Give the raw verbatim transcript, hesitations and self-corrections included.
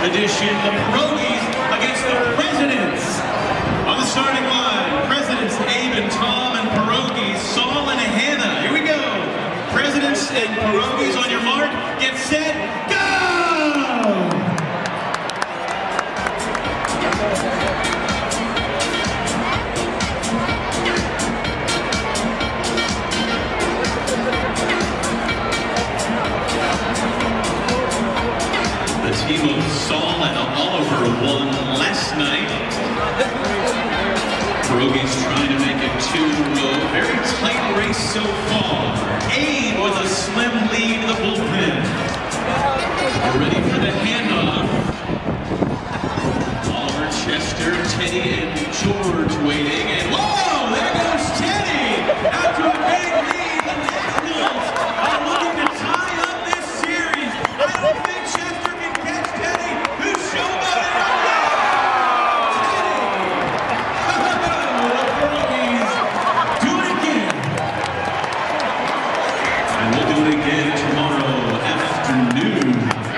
edition, the Pierogis against the Presidents. On the starting line, Presidents Abe and Tom, and Pierogis Saul and Hannah. Here we go. Presidents and Pierogis, on your mark, get set, go! The team of Saul and Oliver won last night. Pierogis trying to make it two in a row. Very tight race so far. Abe with a slim lead in the bullpen. We're ready for the handoff. Oliver, Chester, Teddy, and George waiting. And whoa, there goes Teddy! After a big lead, the Nationals are looking to tie up this series. I don't think Chester can catch Teddy, who's showboating right now. Teddy! The Pierogis do it again. And we'll do it again tomorrow afternoon.